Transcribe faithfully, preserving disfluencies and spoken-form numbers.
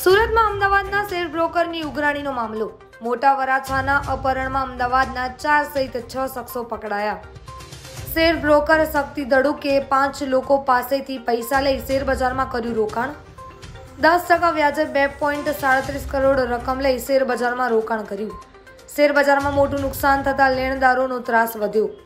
સુરતમાં અમદાવાદના શેર બ્રોકરની ઉઘરાણીનો મામલો। મોટા વરાછાના અપહરણમાં અમદાવાદના ચાર સહિત છ શખ્સો પકડાયા। શેર બ્રોકર શક્તિ દડુકે પાંચ લોકો પાસેથી પૈસા લઈ શેર બજારમાં કર્યું રોકાણ। દસ ટકા વ્યાજે બે પોઈન્ટ સાડત્રીસ કરોડ રકમ લઈ શેર બજારમાં રોકાણ કર્યું। શેર બજારમાં મોટું નુકસાન થતા લેણદારોનો ત્રાસ વધ્યો।